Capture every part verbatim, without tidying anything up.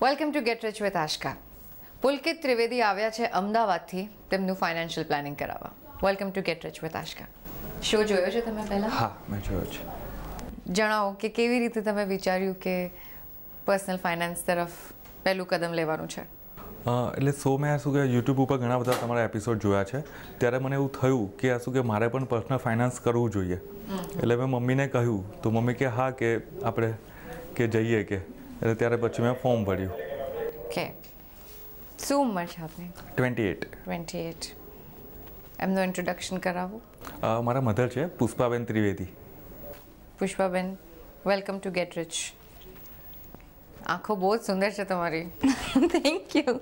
Welcome to get rich with Ashka. Pulkit Trivedi આવ્યા છે અમદાવાદથી તેમનું ફાઇનાન્શિયલ પ્લાનિંગ કરાવવા. Welcome to get rich with Ashka. Show જોયો છે તમે પહેલા? હા, મેં જોયો છે. જણાવો કે કેવી રીતે તમે વિચાર્યું કે પર્સનલ ફાઇનાન્સ તરફ પહેલું કદમ લેવાનું છે? એટલે સો મેં શું કે યુટ્યુબ ઉપર ઘણા બધા તમારા એપિસોડ જોયા છે, ત્યારે મને એવું થયું કે આ શું કે મારે પણ પર્સનલ ફાઇનાન્સ કરવું જોઈએ. એટલે મેં મમ્મીને કહ્યું તો મમ્મી કે હા કે આપણે કે જઈએ કે એટલે ત્યારે પછી મેં ફોર્મ ભર્યું. કે શું ઉંમર છે આપની? Twenty eight. Twenty eight. એમનું ઇન્ટ્રોડક્શન કરાવો. મારા મધર છે Pushpaben Trivedi. Pushpaben, welcome to get rich. આંખો બહુ જ સુંદર છે તમારી. Thank you.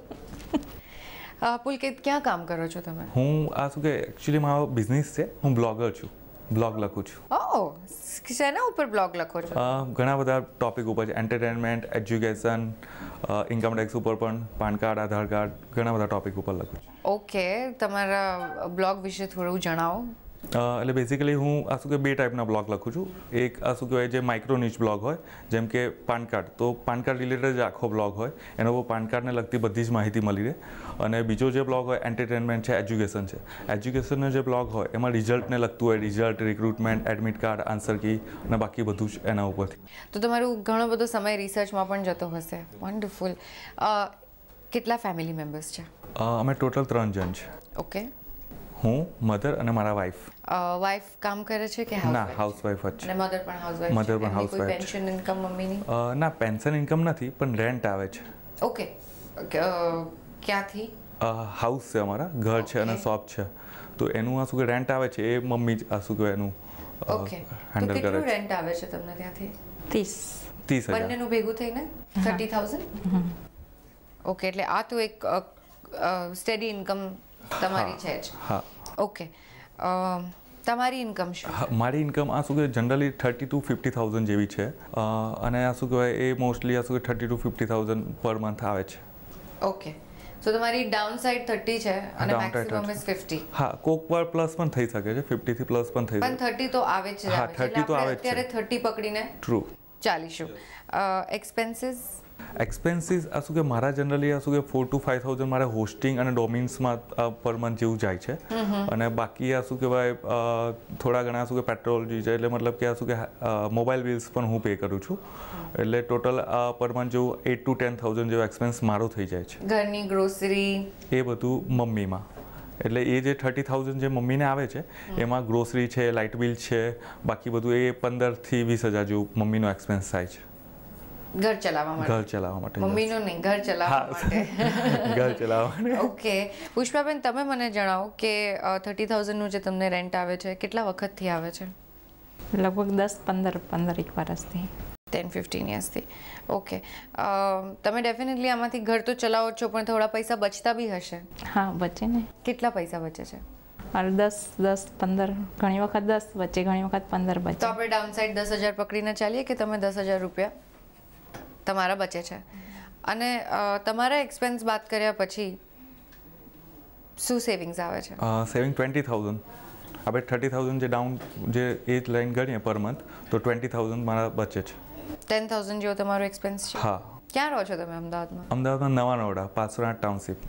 પુલકિત, ક્યાં કામ કરો છો તમે? હું આ શું કે એકચ્યુઅલી મારો બિઝનેસ છે, હું બ્લોગર છું, બ્લોગ લખું છું. ઓહ, શેના ઉપર બ્લોગ લખો છો? ઘણા બધા ટોપિક ઉપર છે, એન્ટરટેનમેન્ટ, એજ્યુકેશન, ઇન્કમ ટેક્સ ઉપર પણ, પાન કાર્ડ, આધાર કાર્ડ, ઘણા બધા ટોપિક ઉપર લખું છું. ઓકે, તમારા બ્લોગ વિશે થોડું જણાવો. એટલે બેઝિકલી હું આ શું કે બે ટાઈપના બ્લોગ લખું છું. એક આ શું કહેવાય જે માઇક્રો નીચ બ્લોગ હોય, જેમ કે પાન કાર્ડ, તો પાન કાર્ડ રિલેટેડ જ આખો બ્લોગ હોય, એના ઉપર પાન કાર્ડને લગતી બધી જ માહિતી મળી રહે. અને બીજો જે બ્લોગ હોય એન્ટરટેનમેન્ટ છે, એજ્યુકેશન છે. એજ્યુકેશનનો જે બ્લોગ હોય એમાં રિઝલ્ટને લગતું હોય, result, recruitment, admit card, answer key અને બાકી બધું જ એના ઉપરથી. તો તમારું ઘણો બધો સમય રિસર્ચમાં પણ જતો હશે. વન્ડરફુલ. કેટલા ફેમિલી મેમ્બર્સ છે? અમે ટોટલ ત્રણ જણ છે. ઓકે. હું, મધર અને મારા વાઈફ. વાઈફ કામ કરે છે કે ના, હાઉસવાઈફ જ છે. અને મધર પણ હાઉસવાઈફ? મધર પણ હાઉસવાઈફ. પેન્શન ઇન્કમ મમ્મીની? ના, પેન્શન ઇન્કમ નથી, પણ રેન્ટ આવે છે. ઓકે. ક્યાંથી? હાઉસ છે અમારા, ઘર છે અને શોપ છે, તો એનું આ શું કે રેન્ટ આવે છે, એ મમ્મી જ આ શું કે એનું હેન્ડલ કરે છે. કેટલું રેન્ટ આવે છે તમને ત્યાંથી? ત્રીસ. ત્રીસ હજાર. બંનેનું ભેગું થઈને થર્ટી થાઉઝન્ડ? ઓકે, એટલે આ તો એક સ્ટેડી ઇન્કમ તમારી છે જ. હા. ઓકે. તમારી ઇન્કમ શું? મારી ઇન્કમ આ શું કે generally thirty to fifty thousand જેવી છે, અને આ શું કહેવાય એ મોસ્ટલી આ શું કે thirty to fifty thousand per month આવે છે. ઓકે, સો તમારી ડાઉન સાઇડ થર્ટી છે અને મેક્સિમમ ઇઝ ફિફ્ટી. હા, કોક વાર પ્લસ પણ થઈ શકે છે, ફિફ્ટી થી પ્લસ પણ થઈ શકે, પણ થર્ટી તો આવે છે. હા, થર્ટી તો આવે છે. અત્યારે થર્ટી પકડીને ટ્રુ ચાલીશું. એક્સપેન્સીસ? એક્સપેન્સીસ આ શું કે મારા જનરલી આ શું કે ફોર ટુ ફાઈવ થાઉઝન્ડ મારે હોસ્ટિંગ અને ડોમિન્સમાં પર મંથ જેવું જાય છે, અને બાકી આ શું કહેવાય થોડા ઘણા શું કે પેટ્રોલ જે છે, એટલે મતલબ કે આ શું કે મોબાઈલ બિલ્સ પણ હું પે કરું છું, એટલે ટોટલ પર મંથ જેવું એટ ટુ ટેન થાઉઝન્ડ જેવો એક્સપેન્સ મારો થઈ જાય છે. ઘરની ગ્રોસરી એ બધું મમ્મીમાં, એટલે એ જે થર્ટી થાઉઝન્ડ જે મમ્મીને આવે છે એમાં ગ્રોસરી છે, લાઇટ બિલ છે, બાકી બધું એ પંદરથી વીસ હજાર જેવું મમ્મીનો એક્સપેન્સ થાય છે. ઘર ચલાવવા માટે? ઘર ચલાવવા માટે. મમ્મીનું નહીં, ઘર ચલાવવા માટે. ઘર ચલાવવા માટે. ઓકે. પુષ્પાબેન, તમે મને જણાવો કે થર્ટી થાઉઝન્ડનું જે તમને રેન્ટ આવે છે કેટલા વખતથી આવે છે? લગભગ દસ પંદર પંદર એક વર્ષથી. ટેન ફિફ્ટીન યર્સથી. ઓકે. તમે ડેફિનેટલી આમાંથી ઘર તો ચલાવો છો, પણ થોડા પૈસા બચતા બી હશે? હા, બચે ને. કેટલા પૈસા બચે છે? દસ દસ પંદર, ઘણી વખત દસ બચે, ઘણી વખત પંદર બચે. તો આપણે ડાઉન સાઈડ દસ હજાર પકડીને ચાલીએ કે તમે દસ હજાર રૂપિયા તમારા બચે છે, અને તમારા એક્સપેન્સ બાદ કર્યા પછી શું સેવિંગ્સ આવે છે? Saving twenty thousand. આપણે થર્ટી થાઉઝન્ડ જે ડાઉન જે એ લાઈન ગણીએ પર મંથ, તો ટ્વેન્ટી થાઉઝન્ડ મારા બચે છે. ટેન થાઉઝન્ડ જેવો તમારો એક્સપેન્સ છે? હા. ક્યાં રહો છો તમે અમદાવાદમાં? અમદાવાદમાં નવા નવડા, પાંચસો આઠ ટાઉનશીપ.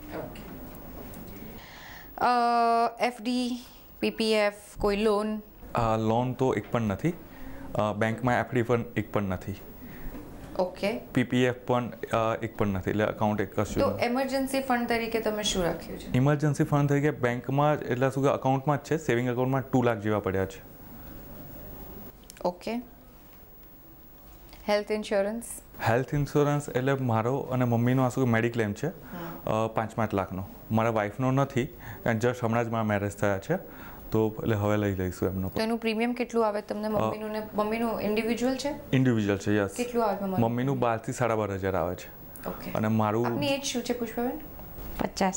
એફડી, પીપીએફ, કોઈ લોન? લોન તો એક પણ નથી, બેંકમાં એફડી પણ એક પણ નથી. ઓકે. પીપીએફ પણ એક પણ નથી, એટલે અકાઉન્ટ એક કશું. તો એમરજન્સી ફંડ તરીકે તમે શું રાખ્યું છે? ઇમરજન્સી ફંડ તરીકે બેંકમાં જ, એટલે શું કે અકાઉન્ટમાં જ છે, સેવિંગ અકાઉન્ટમાં ટુ લાખ જેવા પડ્યા છે. Okay. Health insurance? Health insurance એટલે મારો અને મમ્મીનો આ શું કે મેડિક્લેમ છે પાંચ પાંચ લાખનો. મારા વાઈફનો નથી, જસ્ટ હમણાં જ મારા મેરેજ થયા છે, તો એટલે હવે લઈ લઈશું એમનો. તો એનું પ્રીમિયમ કેટલું આવે તમને? મમ્મીનું ને મમ્મીનું ઇન્ડિવિજ્યુઅલ છે? ઇન્ડિવિજ્યુઅલ છે, યસ. કેટલું આવે મમ્મી? મમ્મીનું બાર થી સાડા બાર હજાર આવે છે. ઓકે. અને મારું? આપની એજ શું છે પુષ્પાબેન? પચાસ.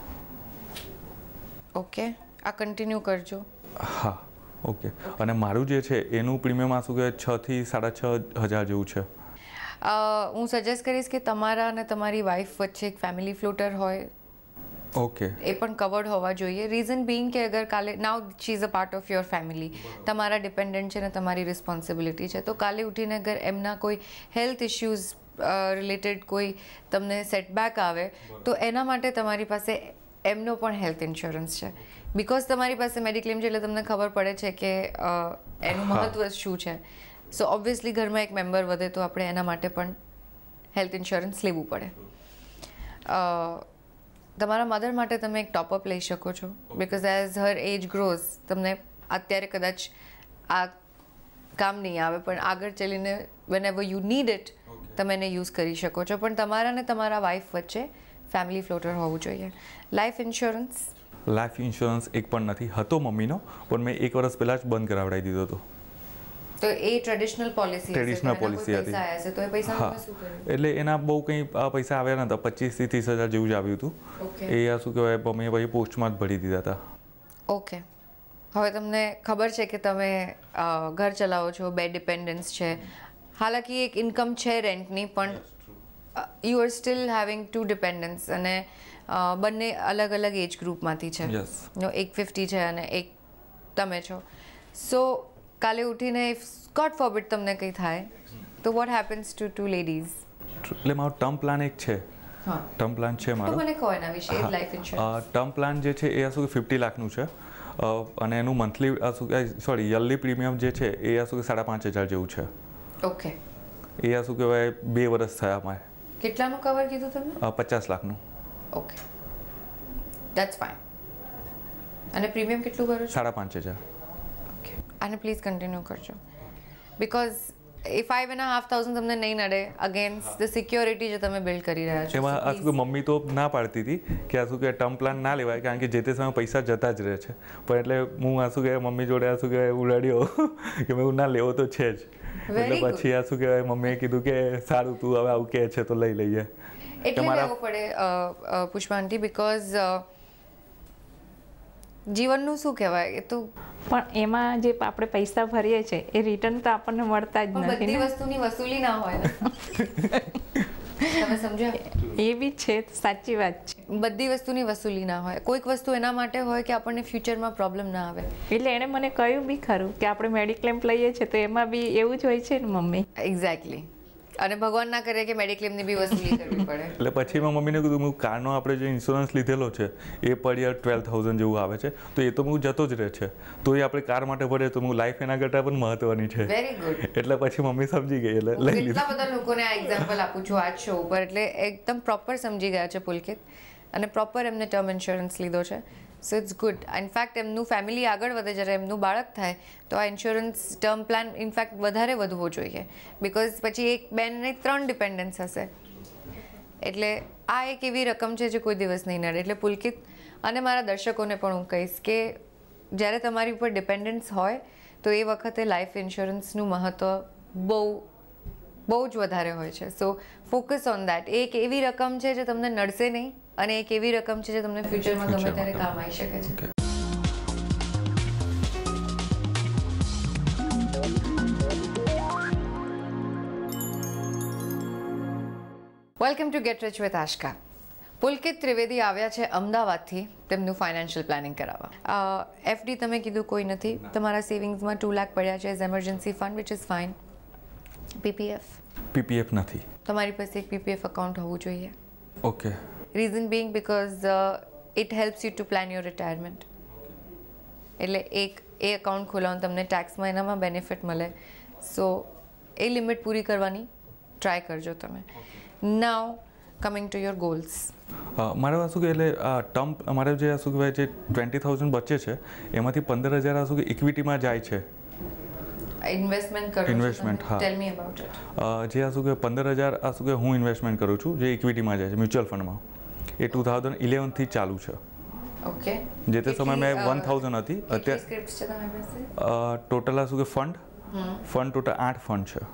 ઓકે, આ કન્ટિન્યુ કરજો. હા, ઓકે. અને મારું જે છે એનું પ્રીમિયમ આ શું કે છ થી સાડા છ હજાર જેવું છે. હું સજેસ્ટ કરીશ કે તમારા અને તમારી વાઈફ વચ્ચે એક ફેમિલી ફ્લોટર હોય. ઓકે. એ પણ કવર્ડ હોવા જોઈએ. રીઝન બીઇંગ કે અગર કાલે now she is a part of your family, તમારા ડિપેન્ડન્ટ છે ને તમારી રિસ્પોન્સિબિલિટી છે, તો કાલે ઉઠીને અગર એમના કોઈ હેલ્થ ઇશ્યુઝ રિલેટેડ કોઈ તમને સેટબેક આવે તો એના માટે તમારી પાસે એમનો પણ હેલ્થ ઇન્સ્યોરન્સ છે. બિકોઝ તમારી પાસે મેડિક્લેમ છે એટલે તમને ખબર પડે છે કે એનું મહત્વ શું છે. સો ઓબ્વિયસલી ઘરમાં એક મેમ્બર વધે તો આપણે એના માટે પણ હેલ્થ ઇન્સ્યોરન્સ લેવું પડે. તમારા મધર માટે તમે એક ટોપઅપ લઈ શકો છો because as her age grows તમને અત્યારે કદાચ આ કામ નહીં આવે પણ આગળ ચાલીને whenever you need it તમે એને યુઝ કરી શકો છો. પણ તમારા ને તમારા વાઈફ વચ્ચે ફેમિલી ફ્લોટર હોવું જોઈએ. લાઈફ ઇન્સ્યોરન્સ લાઈફ ઇન્સ્યોરન્સ એક પણ નથી. હતો મમ્મીનો પણ મેં એક વર્ષ પહેલાં જ બંધ કરાવડાવી દીધો હતો. તો એ ટ્રેડિશનલ પોલિસી ટ્રેડિશનલ પોલિસી હતી. તો એ પૈસા હા એટલે એના બહુ કંઈ પૈસા આવ્યા નહોતા. પચીસથી ત્રીસ હજાર જેવું જ આવ્યું હતું. એ આ શું કહેવાય મમ્મીએ પછી પોસ્ટમાં જ ભરી દીધા હતા. ઓકે. હવે તમને ખબર છે કે તમે ઘર ચલાવો છો, બે ડિપેન્ડન્સ છે. હાલાકી એક ઇન્કમ છે રેન્ટની પણ you are still having two dependents અને બંને અલગ અલગ એજ ગ્રુપમાંથી છે. એક ફિફ્ટી છે અને એક તમે છો. સો કાલે ઉઠીને ઇફ ગોડ ફોરબિડ તમને કંઈ થાય તો what happens to two ladies? એટલે મારો ટર્મ પ્લાન એક છે. હા ટર્મ પ્લાન છે મારો. તો મને કહો એના વિશે. લાઈફ ઇન્સ્યોરન્સ ટર્મ પ્લાન જે છે એ શું ફિફ્ટી લાખનું છે અને એનું મંથલી શું સોરી યરલી પ્રીમિયમ જે છે એ શું સાડા પાંચ હજાર જેવું છે. ઓકે. એ શું કહેવાય બે વર્ષ થયા અમારે. કેટલાનું કવર કીધું તમે? પચાસ લાખનું. Okay that's fine. અને પ્રીમિયમ કેટલું ભરો છો? સાડા પાંચ હજાર. ઓકે. અને પ્લીઝ કન્ટિન્યુ કરજો બિકોઝ એ ફાઇવ એન્ડ હાફ થાઉઝન્ડ તમને નહીં નડે અગેન્સ્ટ ધ સિક્યોરિટી જે તમે બિલ્ડ કરી રહ્યા છો. એમાં આ શું મમ્મી તો ના પાડતી હતી કે આ શું કે ટર્મ પ્લાન ના લેવાય કારણ કે જે તે સમયે પૈસા જતા જ રહે છે. પણ એટલે હું આ શું કહેવાય મમ્મી જોડે આ શું કહેવાય ઉડાડ્યો કે મેં ના લેવો તો છે જ. એટલે પછી આ શું કહેવાય મમ્મીએ કીધું કે સારું તું હવે આવું કહે છે તો લઈ લઈએ. એટલે લેવું પડે પુષ્પા આંટી બિકોઝ જીવનનું શું કહેવાય એ તો પણ એમાં જે આપણે પૈસા ભરીએ છીએ એ રિટર્ન તો આપણને મળતા જ નથી. બધી વસ્તુની વસૂલી ના હોય ને. તમે સમજ્યા? એ બી છે સાચી વાત છે. બધી વસ્તુની વસૂલી ના હોય. કોઈક વસ્તુ એના માટે હોય કે આપણને ફ્યુચરમાં પ્રોબ્લેમ ના આવે. એટલે એણે મને કહ્યું બી ખરું કે આપણે મેડિક્લેમ લઈએ છીએ તો એમાં બી એવું જ હોય છે ને મમ્મી. એક્ઝેક્ટલી. અને ભગવાન ના કરે કે મેડિક્લેમની બી વસૂલી કરવી પડે. એટલે પછી મેં મમ્મીને કીધું હું કારનો આપણે જે ઇન્સ્યોરન્સ લીધેલો છે એ પર યર ટ્વેલ્વ થાઉઝન્ડ જેવું આવે છે તો એ તો હું જતો જ રહે છે તો એ આપણે કાર માટે ભરે તો હું લાઈફ એના કરતાં પણ મહત્વની છે. Very good. એટલે પછી મમ્મી સમજી ગઈ એટલે લઈ લીધું. કેટલા બધા લોકોને આ એક્ઝામ્પલ આપું છું આજ શો ઉપર એટલે એકદમ પ્રોપર સમજી ગયા છે પુલકિત અને પ્રોપર એમને ટર્મ ઇન્સ્યોરન્સ લીધો છે. So it's good. ઇનફેક્ટ એમનું ફેમિલી આગળ વધે જ્યારે એમનું બાળક થાય તો આ ઇન્સ્યોરન્સ ટર્મ પ્લાન ઇનફેક્ટ વધારે વધવો જોઈએ બિકોઝ પછી એક બેન ને ત્રણ ડિપેન્ડન્સ હશે. એટલે આ એક એવી રકમ છે જે કોઈ દિવસ નહીં નડે. એટલે પુલકિત અને મારા દર્શકોને પણ હું કહીશ કે જ્યારે તમારી ઉપર ડિપેન્ડન્સ હોય તો એ વખતે લાઈફ ઇન્સ્યોરન્સનું મહત્ત્વ બહુ બહુ જ વધારે હોય છે. So focus on that. એ એક એવી રકમ છે જે તમને નડશે નહીં અને એક એવી રકમ છે જે તમને ફ્યુચરમાં ગમે ત્યારે કામ આવી શકે છે. Welcome to get rich with Ashka. Pulkit Trivedi આવ્યા છે અમદાવાદથી તેમનું ફાઇનાન્શિયલ પ્લાનિંગ કરાવવા. એફડી તમે કીધું કોઈ નથી. તમારા સેવિંગ્સમાં ટુ લાખ પડ્યા છે as emergency fund which is fine. PPF PPF નથી. તમારી પાસે એક પીપીએફ અકાઉન્ટ હોવું જોઈએ. Okay. Reason being because it helps you to plan your retirement. એટલે એક એ અકાઉન્ટ ખોલાવવાનું તમને ટેક્સમાં એનામાં બેનિફિટ મળે. સો એ લિમિટ પૂરી કરવાની ટ્રાય કરજો તમે. Now coming to your goals. મારે શું કે એટલે ટર્મ અમારે જે શું કહેવાય જે ટ્વેન્ટી થાઉઝન્ડ બચે છે એમાંથી પંદર હજાર શું કે ઇક્વિટીમાં જાય છે. ઇન્વેસ્ટમેન્ટ કરો. ઇન્વેસ્ટમેન્ટ હા. Tell me about it. જે આ શું કે પંદર હજાર આ શું કે હું ઇન્વેસ્ટમેન્ટ કરું છું જે ઇક્વિટીમાં જાય છે મ્યુચ્યુઅલ ફંડમાં. એ ટુ થાઉઝન્ડ ઇલેવનથી ચાલુ છે. ઓકે. જે તે સમયે મેં વન થાઉઝન્ડ હતી અત્યારે સ્ક્રિપ્ટ્સ છે તમારી પાસે? ટોટલ આ શું કે ફંડ ફંડ ટોટલ આઠ ફંડ છે.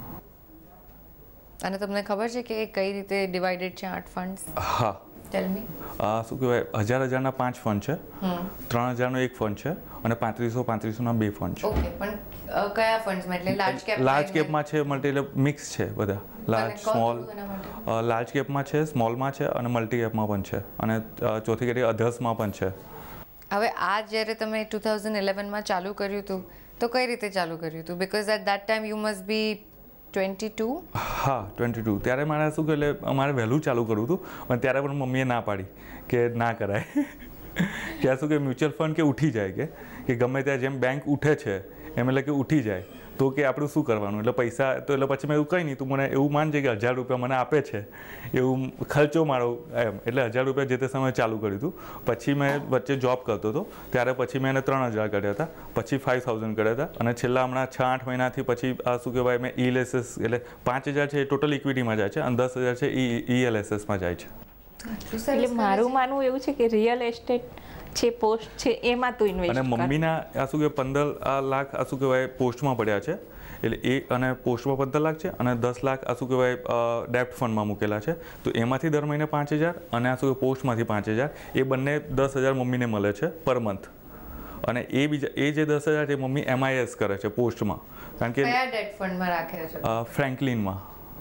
અને તમને ખબર છે કે એ કઈ રીતે ડિવાઇડેડ છે આઠ ફંડ્સ? હા. ટેલ મી. આ શું કહેવાય હજાર હજારના પાંચ ફંડ છે, ત્રણ હજારનો એક ફંડ છે અને પાંત્રીસો પાંત્રીસોના બે ફંડ છે. ઓકે. પણ કયા ફંડ્સમાં? એટલે લાર્જ કેપ લાર્જ કેપમાં છે મલ્ટી એટલે મિક્સ છે બધા. લાર્જ સ્મોલ લાર્જ કેપમાં છે, સ્મોલમાં છે અને મલ્ટી કેપમાં પણ છે અને ચોથી કેટેગરી અધર્સમાં પણ છે. હવે આ જ્યારે તમે ટુ થાઉઝન્ડ ઇલેવનમાં ચાલુ કર્યું હતું તો કઈ રીતે ચાલુ કર્યું હતું? Because at that time you must be twenty two હા ટ્વેન્ટી ટુ ત્યારે મારે શું કે એટલે અમારે વહેલું ચાલુ કરવું હતું પણ ત્યારે પણ મમ્મીએ ના પાડી કે ના કરાય કે શું કે મ્યુચ્યુઅલ ફંડ કે ઉઠી જાય કે કે ગમે ત્યાં જેમ બેંક ઉઠે છે એમ એટલે કે ઉઠી જાય તો કે આપણું શું કરવાનું એટલે પૈસા તો એટલે પછી મેં એવું કંઈ નહીં તું મને એવું માનજે કે હજાર રૂપિયા મને આપે છે એવું ખર્ચો મારો એમ એટલે હજાર રૂપિયા જે તે સમયે ચાલુ કર્યું હતું પછી મેં વચ્ચે જોબ કરતો હતો ત્યારે પછી મેં એને ત્રણ હજાર કર્યા હતા પછી ફાઇવ થાઉઝન્ડ કર્યા હતા અને છેલ્લા હમણાં છ આઠ મહિનાથી પછી આ શું કહેવાય મેં ઈ એલ એસ એસ એટલે પાંચ હજાર છે એ ટોટલ ઇક્વિટીમાં જાય છે અને દસ હજાર છે એ ઈ એલ એસ એસમાં જાય છે. એટલે મારું માનવું એવું છે કે રિયલ એસ્ટેટ છે પોસ્ટ છે એમાં તું ઇન્વેસ્ટ અને મમ્મીના આ શું કે પંદર લાખ આ શું કહેવાય પોસ્ટમાં પડ્યા છે એટલે એ અને પોસ્ટમાં પંદર લાખ છે અને દસ લાખ આ શું કહેવાય ડેપ્ટ ફંડમાં મૂકેલા છે તો એમાંથી દર મહિને પાંચ હજાર અને આ શું કે પોસ્ટમાંથી પાંચ હજાર એ બંને દસ હજાર મમ્મીને મળે છે પર મંથ અને એ બીજા એ જે દસ હજાર છે મમ્મી એમ આઈ એસ કરે છે પોસ્ટમાં કારણ કે કયા ડેટ ફંડમાં રાખે છે ફ્રેન્કલિનમાં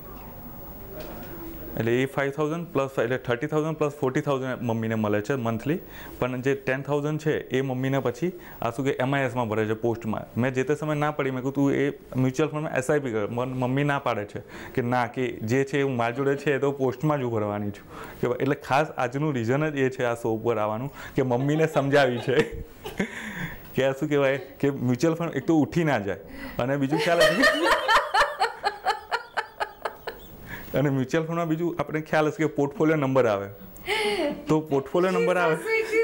એટલે એ ફાઇવ થાઉઝન્ડ પ્લસ એટલે thirty thousand plus forty thousand મમ્મીને મળે છે મંથલી પણ જે ટેન થાઉઝન્ડ છે એ મમ્મીને પછી આ શું કે એમઆઈએસમાં ભરે છે પોસ્ટમાં મેં જે તે સમય ના પડી મેં કહું તું એ મ્યુચ્યુઅલ ફંડમાં એસઆઈપી કર મમ્મી ના પાડે છે કે ના કે જે છે હું મારી જોડે છે એ તો પોસ્ટમાં જ હું ભરવાની છું કે એટલે ખાસ આજનું રીઝન જ એ છે આ શો ઉપર આવવાનું કે મમ્મીને સમજાવી છે કે આ શું કહેવાય કે મ્યુચ્યુઅલ ફંડ એક તો ઉઠી ના જાય અને બીજું ખ્યાલ હશે અને મ્યુચ્યુઅલ ફંડમાં બીજું આપણે ખ્યાલ હશે કે પોર્ટફોલિયો નંબર આવે તો પોર્ટફોલિયો નંબર આવે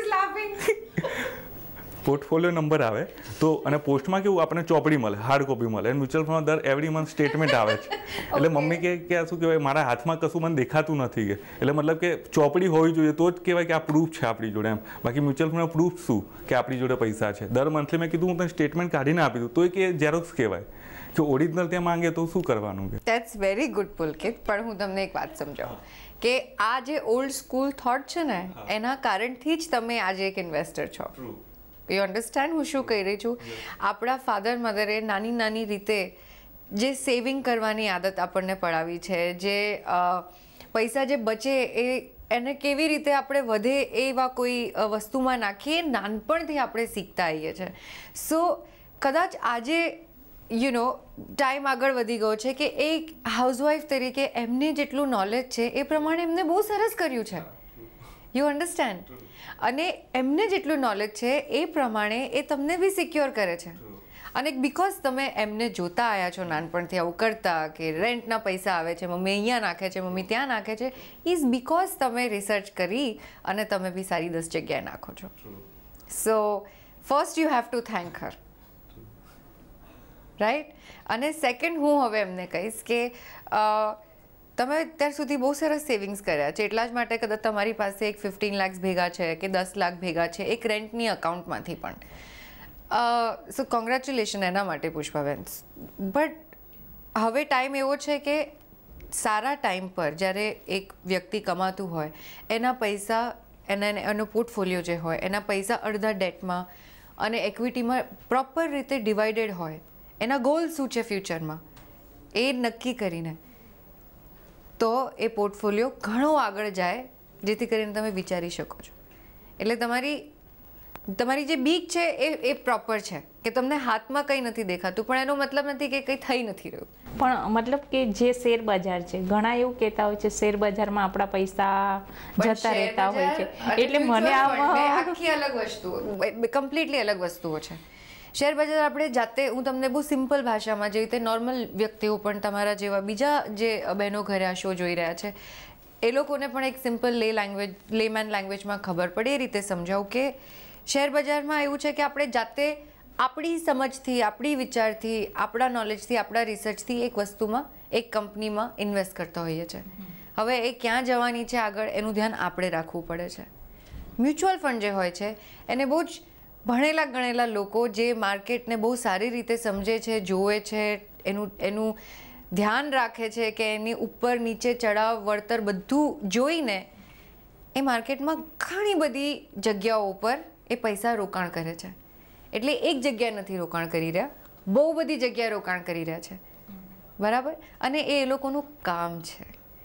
પોર્ટફોલિયો નંબર આવે તો અને પોસ્ટમાં કેવું આપણને ચોપડી મળે હાર્ડ કોપી મળે અને મ્યુચ્યુઅલ ફંડમાં દર એવરી મંથ સ્ટેટમેન્ટ આવે છે એટલે મમ્મી કે કે આ શું કહેવાય મારા હાથમાં કશું મને દેખાતું નથી કે એટલે મતલબ કે ચોપડી હોવી જોઈએ તો જ કહેવાય કે આ પ્રૂફ છે આપણી જોડે એમ બાકી મ્યુચ્યુઅલ ફંડમાં પ્રૂફ શું કે આપણી જોડે પૈસા છે દર મંથલી મેં કીધું હું તને સ્ટેટમેન્ટ કાઢીને આપી દઉં તો એ કે ઝેરોક્સ કહેવાય કે ઓરિજિનલ ત્યાં માંગે તો શું કરવાનું કે ધેટ્સ વેરી ગુડ પુલકિત પણ હું તમને એક વાત સમજાવું કે આ જે ઓલ્ડ સ્કૂલ થોટ છે ને એના કારણથી જ તમે આજે એક ઇન્વેસ્ટર છો યુ અન્ડરસ્ટેન્ડ હું શું કહી રહી છું આપણા ફાધર મધરે નાની નાની રીતે જે સેવિંગ કરવાની આદત આપણને પડાવી છે જે પૈસા જે બચે એ એને કેવી રીતે આપણે વધે એવા કોઈ વસ્તુમાં નાખીએ નાનપણથી આપણે શીખતા આવીએ છીએ સો કદાચ આજે યુ નો ટાઈમ આગળ વધી ગયો છે કે એક હાઉસવાઈફ તરીકે એમને જેટલું નોલેજ છે એ પ્રમાણે એમને બહુ સરસ કર્યું છે યુ અન્ડરસ્ટેન્ડ અને એમને જેટલું નોલેજ છે એ પ્રમાણે એ તમને બી સિક્યોર કરે છે અને બિકોઝ તમે એમને જોતા આવ્યા છો નાનપણથી આવું કરતા કે રેન્ટના પૈસા આવે છે મમ્મી અહીંયા નાખે છે મમ્મી ત્યાં નાખે છે ઇઝ બિકોઝ તમે રિસર્ચ કરી અને તમે બી સારી દસ જગ્યાએ નાખો છો so first you have to thank her right અને સેકન્ડ હું હવે એમને કહીશ કે તમે અત્યાર સુધી બહુ સરસ સેવિંગ્સ કર્યા છે એટલા જ માટે કદાચ તમારી પાસે એક ફિફ્ટીન લાખ ભેગા છે કે દસ લાખ ભેગા છે એક રેન્ટની અકાઉન્ટમાંથી પણ સો કોંગ્રેચ્યુલેશન એના માટે પુષ્પાબેન બટ હવે ટાઈમ એવો છે કે સારા ટાઈમ પર જ્યારે એક વ્યક્તિ કમાતું હોય એના પૈસા એના એનો પોર્ટફોલિયો જે હોય એના પૈસા અડધા ડેટમાં અને એક્વિટીમાં પ્રોપર રીતે ડિવાઇડેડ હોય એના ગોલ શું છે ફ્યુચરમાં એ નક્કી કરીને તો એ પોર્ટફોલિયો ઘણો આગળ જાય જેથી કરીને તમે વિચારી શકો છો એટલે તમારી તમારી જે બીક છે એ એ પ્રોપર છે કે તમને હાથમાં કંઈ નથી દેખાતું પણ એનો મતલબ નથી કે કંઈ થઈ નથી રહ્યું પણ મતલબ કે જે શેર બજાર છે ઘણા એવું કહેતા હોય છે શેર બજારમાં આપણા પૈસા જતા રહેતા હોય છે એટલે મને આમાં આખી અલગ વસ્તુ કમ્પ્લીટલી અલગ વસ્તુઓ છે શેર બજાર આપણે જાતે હું તમને બહુ સિમ્પલ ભાષામાં જેવી રીતે નોર્મલ વ્યક્તિઓ પણ તમારા જેવા બીજા જે બહેનો ઘરે આ શો જોઈ રહ્યા છે એ લોકોને પણ એક સિમ્પલ લે લેંગ્વેજ લેમેન લેંગ્વેજમાં ખબર પડે એ રીતે સમજાવું કે શેર બજારમાં એવું છે કે આપણે જાતે આપણી સમજથી આપણી વિચારથી આપણા નોલેજથી આપણા રિસર્ચથી એક વસ્તુમાં એક કંપનીમાં ઇન્વેસ્ટ કરતા હોઈએ છીએ હવે એ ક્યાં જવાની છે આગળ એનું ધ્યાન આપણે રાખવું પડે છે મ્યુચ્યુઅલ ફંડ જે હોય છે એને બહુ જ ભણેલા ગણેલા લોકો જે માર્કેટને બહુ સારી રીતે સમજે છે જોવે છે એનું એનું ધ્યાન રાખે છે કે એની ઉપર નીચે ચડાવ વળતર બધું જોઈને એ માર્કેટમાં ઘણી બધી જગ્યાઓ ઉપર એ પૈસા રોકાણ કરે છે એટલે એક જગ્યાએ નથી રોકાણ કરી રહ્યા બહુ બધી જગ્યાએ રોકાણ કરી રહ્યા છે બરાબર અને એ એ લોકોનું કામ છે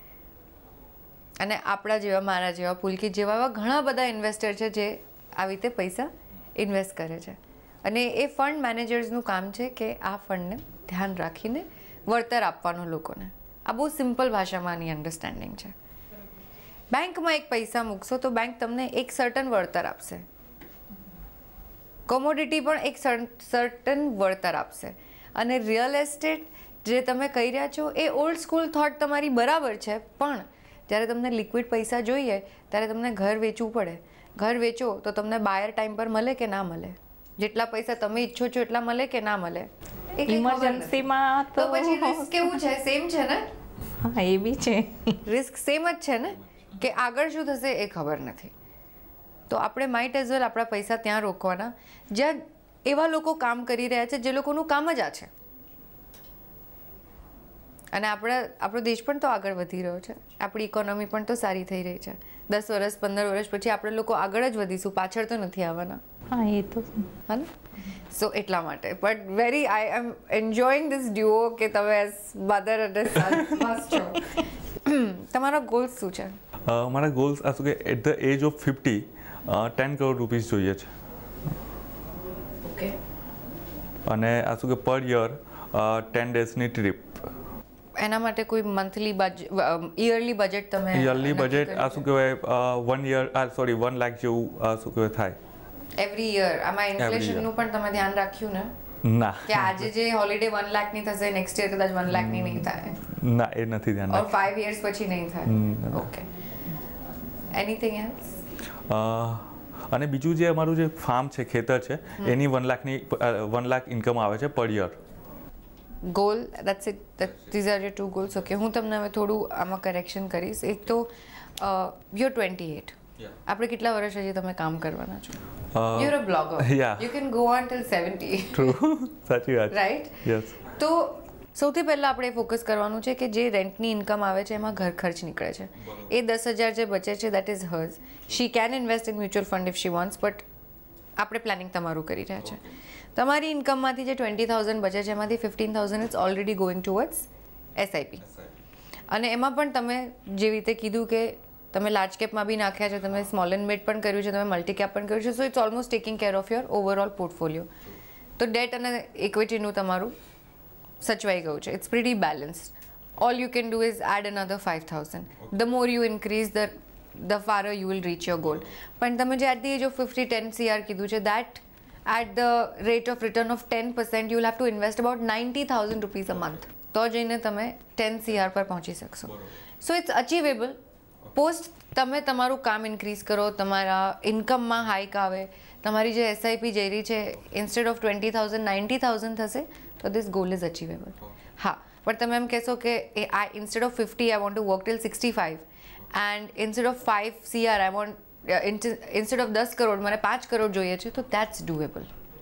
અને આપણા જેવા મારા જેવા પુલકિત જેવા એવા ઘણા બધા ઇન્વેસ્ટર છે જે આવી રીતે પૈસા ઇન્વેસ્ટ કરે છે અને એ ફંડ મેનેજર્સનું કામ છે કે આ ફંડને ધ્યાન રાખીને વળતર આપવાનું લોકોને. આ બહુ સિમ્પલ ભાષામાં આની અન્ડરસ્ટેન્ડિંગ છે. બેંકમાં એક પૈસા મૂકશો તો બેંક તમને એક સર્ટન વળતર આપશે. કોમોડિટી પણ એક સર્ટન વળતર આપશે. અને રિયલ એસ્ટેટ જે તમે કહી રહ્યા છો એ ઓલ્ડ સ્કૂલ થોટ તમારી બરાબર છે, પણ જ્યારે તમને લિક્વિડ પૈસા જોઈએ ત્યારે તમને ઘર વેચવું પડે. ઘર વેચો તો તમને બાયર ટાઈમ પર મળે કે ના મળે, જેટલા પૈસા તમે ઈચ્છો છો એટલા મળે કે ના મળે. ઇમરજન્સીમાં તો પછી રિસ્ક કેવું છે? સેમ છે ને? હા, એ બી છે. રિસ્ક સેમ જ છે ને, કે આગળ શું થશે એ ખબર નથી. તો આપણે માઇટ એઝ વેલ આપણા પૈસા ત્યાં રોકવાના જ્યાં એવા લોકો કામ કરી રહ્યા છે જે લોકોનું કામ જ આ છે. અને આપણા આપણો દેશ પણ તો આગળ વધી રહ્યો છે, આપણી ઇકોનોમી પણ તો સારી થઈ રહી છે. દસ વર્ષ પંદર વર્ષ પછી આપણે લોકો આગળ જ વધીશું, પાછળ તો નથી આવવાના. હા, એ તો હા ને. સો એટલા માટે but very I am enjoying this duo કે તમે એઝ મધર અને સન મસ્ત છો. તમારા ગોલ્સ શું છે? મારા ગોલ્સ આ શું કે at the age of fifty ten crore rupees જોઈએ છે. ઓકે. અને આ શું કે પર યર ટેન ડેઝની ટ્રીપ. એના માટે કોઈ મંથલી બજેટ, યરલી બજેટ તમે? યરલી બજેટ આ શું કહેવાય વન યર આ સોરી વન લાખ જેવું શું કહેવાય થાય એવરી યર. આમાં ઇન્ફ્લેશનનું પણ તમે ધ્યાન રાખ્યું ને? ના, કે આજે જે હોલિડે વન લાખની થશે નેક્સ્ટ યર કદાચ વન લાખની નહીં થાય? ના, એ નથી ધ્યાન ઓર ફાઈવ યર્સ પછી નહીં થાય? ઓકે. Anything else? અને બીજું જે અમારું જે ફાર્મ છે, ખેતર છે, એની વન લાખની વન લાખ ઇન્કમ આવે છે per year. Goal that's it, these are your two goals. Okay, હું તમને હવે થોડું આમાં કરેક્શન કરીશ. એક તો યુ ટ્વેન્ટી એટ, આપણે કેટલા વર્ષ હજી તમે કામ કરવાના છો? You are a blogger, you can go on till seventy. True, સાચી વાત. રાઈટ? યસ. તો સૌથી પહેલાં આપણે ફોકસ કરવાનું છે કે જે રેન્ટની ઇન્કમ આવે છે એમાં ઘર ખર્ચ નીકળે છે, એ દસ હજાર જે બચે છે that is hers. She can invest in mutual fund if she wants, but આપણે પ્લાનિંગ તમારું કરી રહ્યા છે. તમારી ઇન્કમમાંથી જે ટ્વેન્ટી થાઉઝન્ડ બચે છે એમાંથી fifteen thousand is already going towards SIP. અને એમાં પણ તમે જેવી રીતે કીધું કે તમે લાર્જ કેપમાં બી નાખ્યા છે, તમે સ્મોલ એન્ડ મિડ પણ કર્યું છે, તમે મલ્ટી કેપ પણ કર્યું છે. So it's almost taking care of your overall portfolio. તો ડેટ અને ઇક્વિટીનું તમારું સચવાઈ ગયું છે. It's pretty balanced. All you can do is add another five thousand. The more you increase the the farther you will reach your goal. પણ તમે જે at the age of fifty ten CR કીધું છે, that at the rate of return of ten percent you will have to invest about ninety thousand rupees a month. તો જઈને તમે ten CR પર પહોંચી શકશો. So it's અચીવેબલ. પોસ્ટ તમે તમારું કામ ઇન્ક્રીઝ કરો, તમારા ઇન્કમમાં હાઇક આવે, તમારી જે એસઆઈપી જઈ રહી છે instead of twenty thousand ninety thousand થશે, તો ધીસ ગોલ ઇઝ અચીવેબલ. હા, પણ તમે એમ કહેશો કે I instead of fifty I want to work till sixty five and instead of five CR I want instead of દસ કરોડ મને પાંચ કરોડ જોઈએ છે, તો દેટ્સ ડુએબલ.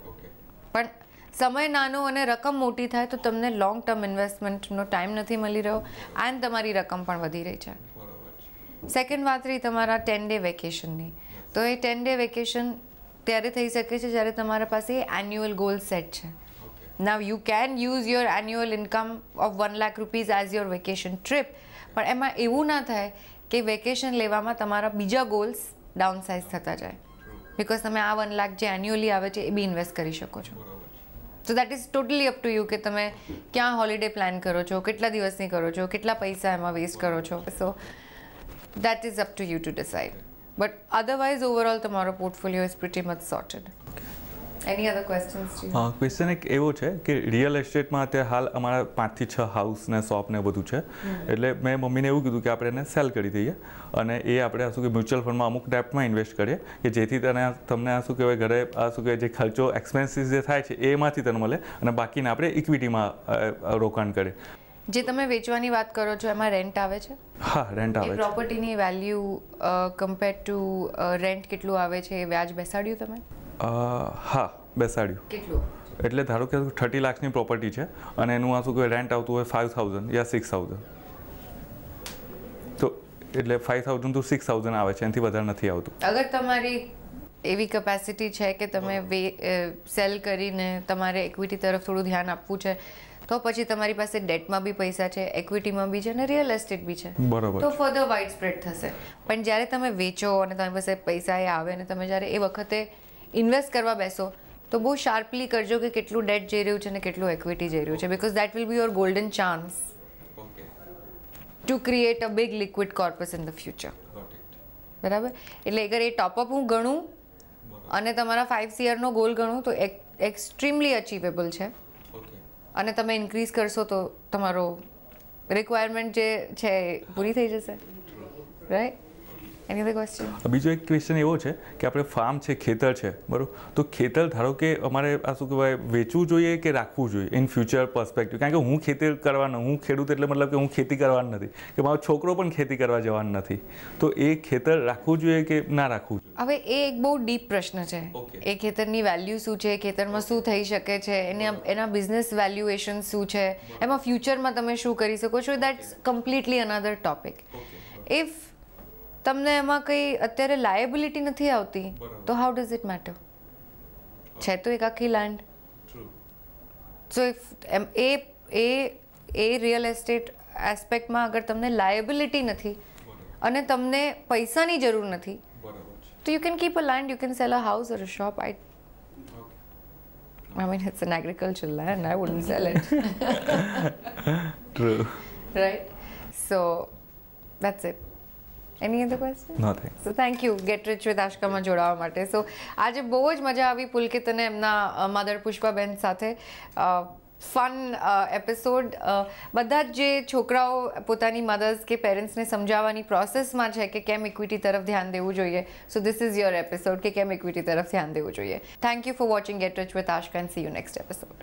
પણ સમય નાનો અને રકમ મોટી થાય તો તમને લોંગ ટર્મ ઇન્વેસ્ટમેન્ટનો ટાઈમ નથી મળી રહ્યો એન્ડ તમારી રકમ પણ વધી રહી છે. સેકન્ડ વાત રહી તમારા ટેન ડે વેકેશનની. તો એ ટેન ડે વેકેશન ત્યારે થઈ શકે છે જ્યારે તમારા પાસે એન્યુઅલ ગોલ સેટ છે. Now you can use your annual income of one lakh rupees as your vacation trip, પણ એમાં એવું ના થાય કે વેકેશન લેવામાં તમારા બીજા ગોલ્સ ડાઉન સાઇઝ થતા જાય, બિકોઝ તમે આ વન લાખ જે એન્યુઅલી આવે છે એ બી ઇન્વેસ્ટ કરી શકો છો. So that is totally up to you કે તમે ક્યાં હોલિડે પ્લાન કરો છો, કેટલા દિવસની કરો છો, કેટલા પૈસા એમાં વેસ્ટ કરો છો. So that is up to you to decide. But otherwise overall તમારો portfolio is pretty much sorted. Any other questions? Question એક એવો છે કે રિયલ એસ્ટેટમાં અત્યારે હાલ અમારા પાંચથી છ હાઉસ ને શોપ ને બધું છે, એટલે મેં મમ્મીને એવું કીધું કે આપણે એને સેલ કરી દઈએ અને એ આપણે શું કે મ્યુચ્યુઅલ ફંડમાં અમુક ડેપ્ટમાં ઇન્વેસ્ટ કરીએ કે જેથી તને તમને આ શું કહેવાય ઘરે આ શું કહેવાય જે ખર્ચો એક્સપેન્સીસ જે થાય છે એમાંથી તને મળે અને બાકીને આપણે ઇક્વિટીમાં રોકાણ કરીએ. જે તમે વેચવાની વાત કરો છો એમાં રેન્ટ આવે છે? હા, રેન્ટ આવે છે. પ્રોપર્ટીની વેલ્યુ કમ્પેર ટુ રેન્ટ કેટલું આવે છે એ વ્યાજ બેસાડ્યું તમે? હા, બેસાડ્યું. કેટલું? એટલે ધારો કે થર્ટી લાખની પ્રોપર્ટી છે અને એનું આ શું કહેવાય રેન્ટ આવતું હોય ફાઇવ થાઉઝન્ડ યા સિક્સ થાઉઝન્ડ, તો એટલે five thousand to six thousand આવે છે, એનાથી વધારે નથી આવતું. અગર તમારી એવી કેપેસિટી છે કે તમે સેલ કરીને તમારે ઇક્વિટી તરફ થોડું ધ્યાન આપવું છે, તો પછી તમારી પાસે ડેટમાં બી પૈસા છે, ઇક્વિટીમાં બી છે અને રિયલ એસ્ટેટ બી છે, બરાબર, તો ફર્ધર વાઇડ સ્પ્રેડ થશે. પણ જ્યારે તમે વેચો અને તમારી પાસે પૈસા એ આવે અને તમે જ્યારે એ વખતે ઇન્વેસ્ટ કરવા બેસો તો બહુ શાર્પલી કરજો કે કેટલું ડેટ જઈ રહ્યું છે અને કેટલું ઇક્વિટી જઈ રહ્યું છે, because that will be your golden chance to create a big liquid corpus in the future. બરાબર? એટલે અગર એ ટોપઅપ હું ગણું અને તમારા ફાઇવ સીઆરનો ગોલ ગણું તો એક્સ્ટ્રીમલી અચીવેબલ છે, અને તમે ઇન્ક્રીઝ કરશો તો તમારો રિક્વાયરમેન્ટ જે છે એ પૂરી થઈ જશે. રાઈટ? Any other question? બીજો એક ક્વેશ્ચન એવો છે કે આપણે ફાર્મ છે, ખેતર છે, બરાબર, તો ખેતર ધારો કે અમારે આ શું કહેવાય વેચવું જોઈએ કે રાખવું જોઈએ ઇન ફ્યુચર પર્સપેક્ટિવ? કારણ કે હું ખેતી કરવાનો, હું ખેડૂત એટલે મતલબ કે હું ખેતી કરવાનો નથી, કે મારો છોકરો પણ ખેતી કરવા જવાનો નથી, તો એ ખેતર રાખવું જોઈએ કે ના રાખવું જોઈએ? હવે એ એક બહુ ડીપ પ્રશ્ન છે. એ ખેતરની વેલ્યુ શું છે, ખેતરમાં શું થઈ શકે છે, એના એના બિઝનેસ વેલ્યુએશન શું છે, એમાં ફ્યુચરમાં તમે શું કરી શકો છો, that's completely another topic. If તમને એમાં કંઈ અત્યારે લાયબિલિટી નથી આવતી તો હાઉ ડઝ ઇટ મેટર? છે તો એક આખી લેન્ડ. સો ઇફ એમ એ એ એ રિયલ એસ્ટેટ એસ્પેક્ટમાં અગર તમને લાયબિલિટી નથી અને તમને પૈસાની જરૂર નથી તો you can keep a land, you can sell a house or a shop. I I mean, it's an agricultural land. I wouldn't sell it. True. Right? So, that's it. Any other question? No, thanks. So thank you Get Rich with Aashka માં જોડાવા માટે. સો આજે બહુ જ મજા આવી પુલકિત અને એમના મધર પુષ્પાબેન સાથે. Fun episode. બધા જ જે છોકરાઓ પોતાની મધર્સ કે પેરેન્ટ્સને સમજાવવાની પ્રોસેસમાં છે કે કેમ ઇક્વિટી તરફ ધ્યાન દેવું જોઈએ, so this is your episode કે કેમ ઇક્વિટી તરફ ધ્યાન દેવું જોઈએ. Thank you for watching get rich with Aashka and see you next episode.